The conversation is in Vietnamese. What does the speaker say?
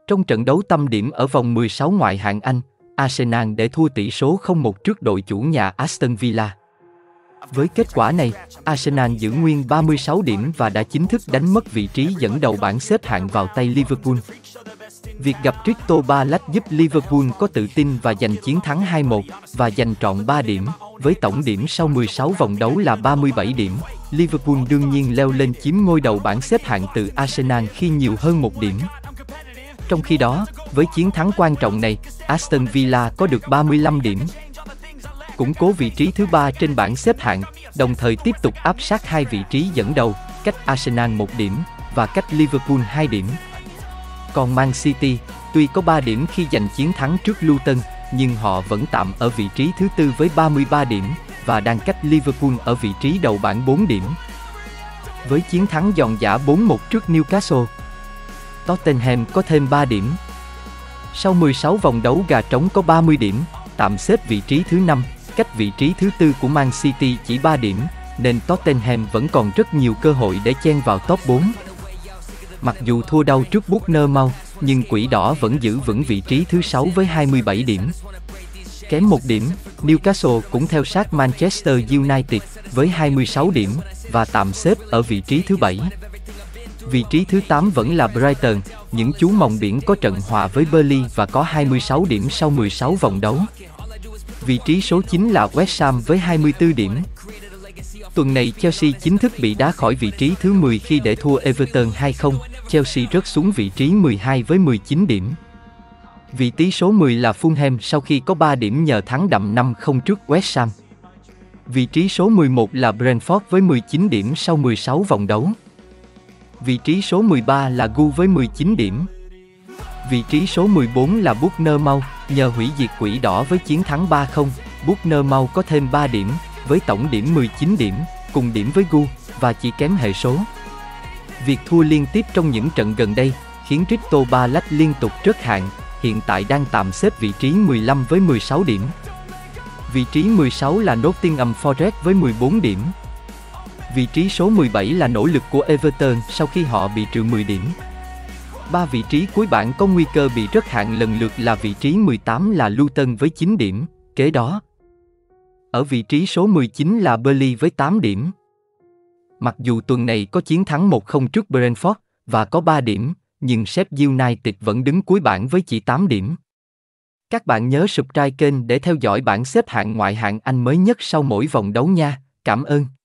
Trong trận đấu tâm điểm ở vòng 16 ngoại hạng Anh, Arsenal để thua tỷ số 0-1 trước đội chủ nhà Aston Villa. Với kết quả này, Arsenal giữ nguyên 36 điểm và đã chính thức đánh mất vị trí dẫn đầu bảng xếp hạng vào tay Liverpool. Việc gặp Crystal Palace giúp Liverpool có tự tin và giành chiến thắng 2-1 và giành trọn 3 điểm, với tổng điểm sau 16 vòng đấu là 37 điểm. Liverpool đương nhiên leo lên chiếm ngôi đầu bảng xếp hạng từ Arsenal khi nhiều hơn 1 điểm. Trong khi đó, với chiến thắng quan trọng này, Aston Villa có được 35 điểm, củng cố vị trí thứ 3 trên bảng xếp hạng, đồng thời tiếp tục áp sát hai vị trí dẫn đầu, cách Arsenal 1 điểm và cách Liverpool 2 điểm. Còn Man City, tuy có 3 điểm khi giành chiến thắng trước Luton, nhưng họ vẫn tạm ở vị trí thứ 4 với 33 điểm và đang cách Liverpool ở vị trí đầu bảng 4 điểm. Với chiến thắng giòn giã 4-1 trước Newcastle, Tottenham có thêm 3 điểm. Sau 16 vòng đấu gà trống có 30 điểm, tạm xếp vị trí thứ 5, cách vị trí thứ 4 của Man City chỉ 3 điểm, nên Tottenham vẫn còn rất nhiều cơ hội để chen vào top 4. Mặc dù thua đau trước Bournemouth, nhưng Quỷ Đỏ vẫn giữ vững vị trí thứ 6 với 27 điểm. Kém 1 điểm, Newcastle cũng theo sát Manchester United với 26 điểm và tạm xếp ở vị trí thứ 7. Vị trí thứ 8 vẫn là Brighton, những chú mòng biển có trận hòa với Burnley và có 26 điểm sau 16 vòng đấu. Vị trí số 9 là West Ham với 24 điểm. Tuần này Chelsea chính thức bị đá khỏi vị trí thứ 10 khi để thua Everton 2-0, Chelsea rớt xuống vị trí 12 với 19 điểm. Vị trí số 10 là Fulham sau khi có 3 điểm nhờ thắng đậm 5-0 trước West Ham. Vị trí số 11 là Brentford với 19 điểm sau 16 vòng đấu. Vị trí số 13 là Gu với 19 điểm. Vị trí số 14 là Bournemouth, nhờ hủy diệt Quỷ Đỏ với chiến thắng 3-0, Bournemouth có thêm 3 điểm, với tổng điểm 19 điểm, cùng điểm với Gu, và chỉ kém hệ số. Việc thua liên tiếp trong những trận gần đây, khiến Crystal Palace liên tục rớt hạng, hiện tại đang tạm xếp vị trí 15 với 16 điểm. Vị trí 16 là Nottingham Forest với 14 điểm. Vị trí số 17 là nỗ lực của Everton sau khi họ bị trừ 10 điểm. 3 vị trí cuối bảng có nguy cơ bị rớt hạng lần lượt là vị trí 18 là Luton với 9 điểm, kế đó. Ở vị trí số 19 là Burnley với 8 điểm. Mặc dù tuần này có chiến thắng 1-0 trước Brentford và có 3 điểm, nhưng Sheffield United vẫn đứng cuối bảng với chỉ 8 điểm. Các bạn nhớ subscribe kênh để theo dõi bảng xếp hạng ngoại hạng Anh mới nhất sau mỗi vòng đấu nha. Cảm ơn.